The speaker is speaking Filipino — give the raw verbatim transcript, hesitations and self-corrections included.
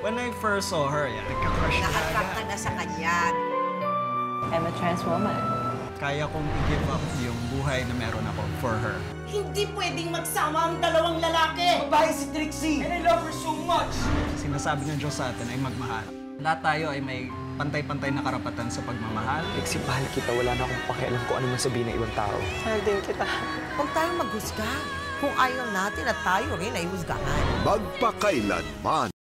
When I first saw her, yeah, nagka-crush na Na-attract agad. ka na sa kanya. I'm a trans woman. Kaya kong i-give up yung buhay na meron ako for her. Hindi pwedeng magsama ang dalawang lalaki! Babae si Trixie! And I love her so much! Sinasabi ng Diyos sa atin ay magmahal. Lahat tayo ay may pantay-pantay na karapatan sa pagmamahal. Trixie, mahal kita. Wala na akong pakialam kung ano man sabihin ng ibang tao. Mahal din kita. Huwag tayong maghusga. Kung ayaw natin at tayo rin ay husgahan. Magpakailanman.